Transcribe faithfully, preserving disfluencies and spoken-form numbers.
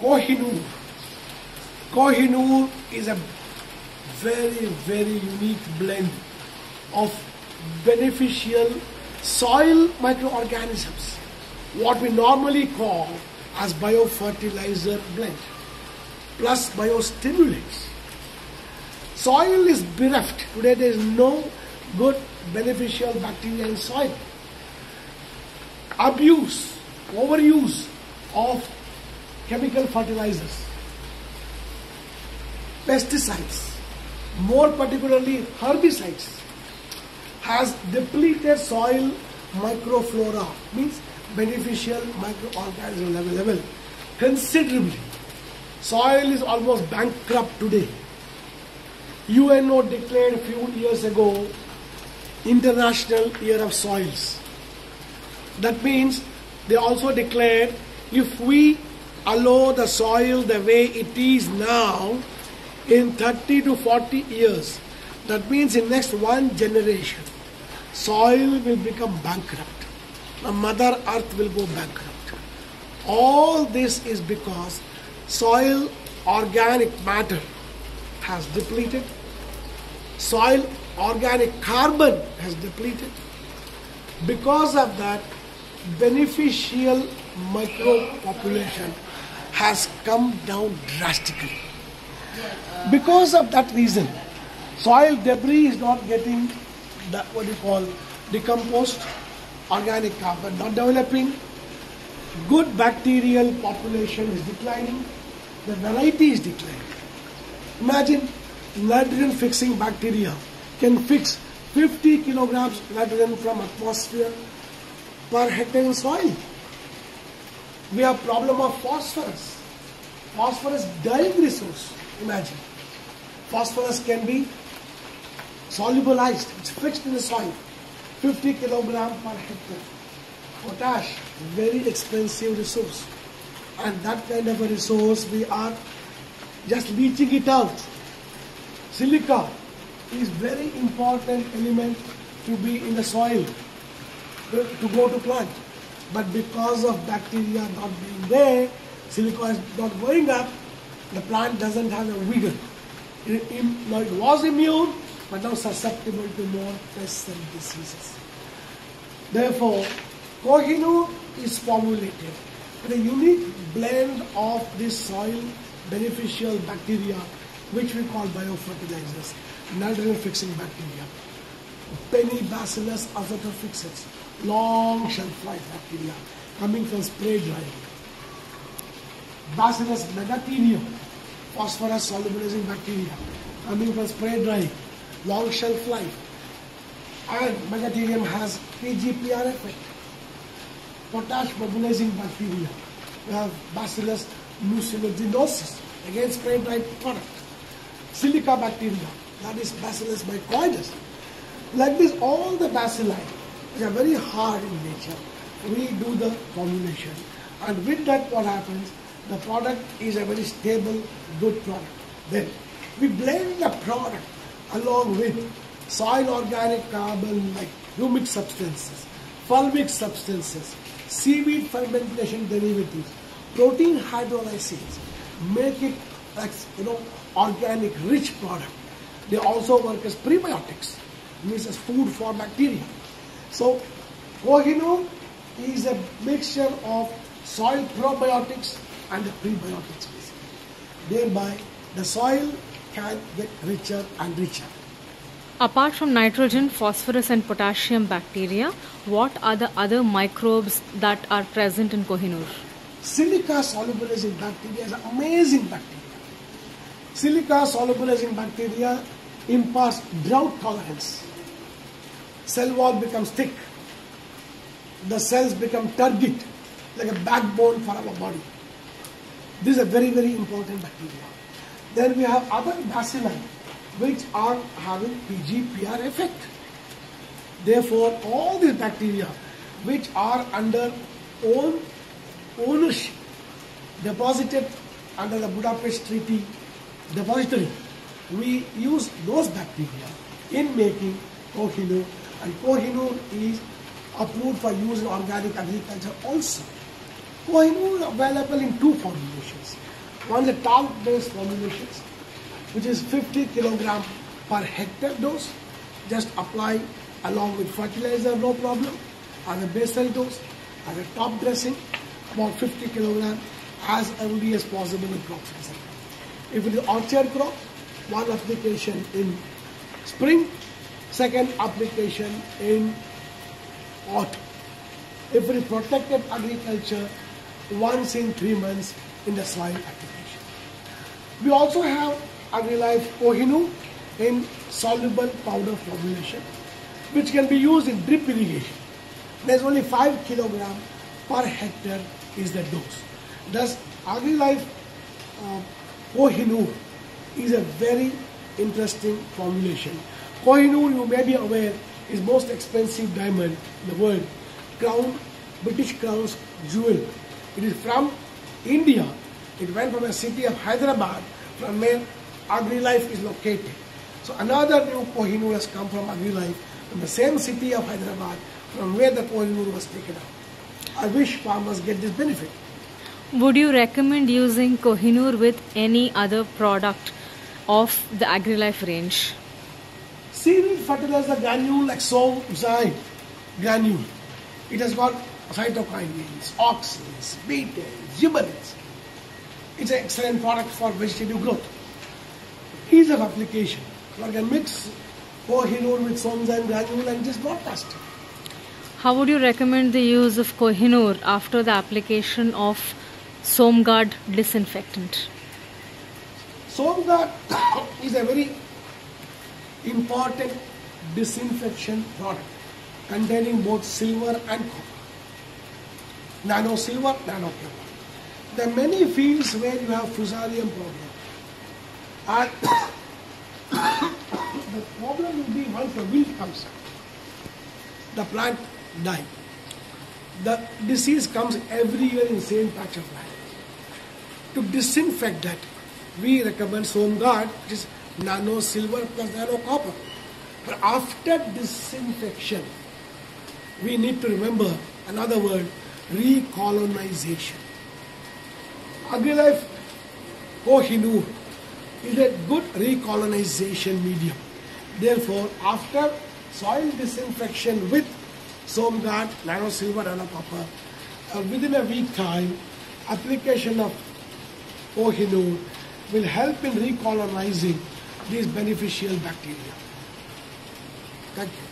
Kohinoor. Kohinoor is a very, very unique blend of beneficial soil microorganisms, what we normally call as biofertilizer blend, plus biostimulants. Soil is bereft. Today there is no good beneficial bacteria in soil. Abuse, overuse of chemical fertilizers, pesticides, more particularly herbicides, has depleted soil microflora, means beneficial microorganism level, level considerably. Soil is almost bankrupt today. U N O declared a few years ago International Year of Soils. That means they also declared if we allow the soil the way it is now, in thirty to forty years, that means in next one generation, soil will become bankrupt. The Mother Earth will go bankrupt. All this is because soil organic matter has depleted, soil organic carbon has depleted. Because of that, beneficial microbe population has come down drastically. Because of that reason, soil debris is not getting that what you call decomposed, organic carbon not developing, good bacterial population is declining, the variety is declining. Imagine nitrogen fixing bacteria can fix fifty kilograms nitrogen from atmosphere per hectare in soil. We have problem of phosphorus. Phosphorus dying resource. Imagine. Phosphorus can be solubilized. It's fixed in the soil. fifty kilogram per hectare. Potash, very expensive resource. And that kind of a resource we are just leaching it out. Silica is very important element to be in the soil, to go to plant. But because of bacteria not being there, silica is not going up, the plant doesn't have a vigor. It, it, now it was immune, but now susceptible to more pests and diseases. Therefore, Kohinoor is formulated with a unique blend of this soil beneficial bacteria, which we call biofertilizers, nitrogen fixing bacteria, Penibacillus azotophyxis, long shelf life bacteria coming from spray drying, Bacillus megatherium, phosphorus solubilizing bacteria coming from spray drying, long shelf life, and megatherium has P G P R effect. Potash mobilizing bacteria, we have Bacillus mucinogenosus, again spray dried product. Silica bacteria, that is Bacillus mycoides. Like this, all the bacilli, which are very hard in nature, we do the formulation. And with that, what happens? The product is a very stable, good product. Then we blend the product along with soil organic carbon like humic substances, fulvic substances, seaweed fermentation derivatives, protein hydrolysates, make it like, you know, organic rich product. They also work as prebiotics, means as food for bacteria. So Kohinoor is a mixture of soil probiotics and the prebiotics basically. Thereby the soil can get richer and richer. Apart from nitrogen, phosphorus and potassium bacteria, what are the other microbes that are present in Kohinoor? Silica solubilizing bacteria is an amazing bacteria. Silica solubilizing bacteria imparts drought tolerance. Cell wall becomes thick. The cells become turgid, like a backbone for our body. This is a very, very important bacteria. Then we have other bacilli which are having P G P R effect. Therefore, all these bacteria which are under own ownership, deposited under the Budapest Treaty depository, we use those bacteria in making Kohinoor, and Kohinoor is approved for use in organic agriculture also. Kohinoor is available in two formulations. One is the talc-based formulations, which is fifty kilogram per hectare dose. Just apply along with fertilizer, no problem. As a basal dose, as a top dressing, about fifty kilogram as early as possible in crop season. If it is orchard crop, one application in spring, second application in autumn. If it is protected agriculture, once in three months in the soil application. We also have AgriLife Kohinoor in soluble powder formulation, which can be used in drip irrigation. There's only five kilogram per hectare is the dose. Thus, AgriLife uh, Kohinoor is a very interesting formulation. Kohinoor, you may be aware, is most expensive diamond in the world. Crown, British Crown's jewel. It is from India. It went from the city of Hyderabad, from where AgriLife is located. So another new Kohinoor has come from AgriLife, from the same city of Hyderabad, from where the Kohinoor was taken out. I wish farmers get this benefit. Would you recommend using Kohinoor with any other product of the AgriLife range? Cereal fertilizer granule like Somzyme granule. It has got cytokinins, auxins, betaines, gibberellins. It's an excellent product for vegetable growth. Ease of application. You can mix Kohinoor with Somzyme granule and just broadcast it. How would you recommend the use of Kohinoor after the application of Somguard disinfectant? Somguard is a very important disinfection product containing both silver and copper. Nano silver, nano copper. There are many fields where you have fusarium problem. And the problem will be once the wilt comes, the plant dies. The disease comes every year in the same patch of land. To disinfect that, we recommend Somguard, which is nano silver plus nano copper. But after disinfection, we need to remember another word, recolonization. AgriLife Kohinoor is a good recolonization medium. Therefore, after soil disinfection with Somguard, nano silver, nano copper, uh, within a week time, application of Kohinoor will help in recolonizing these beneficial bacteria. Thank you.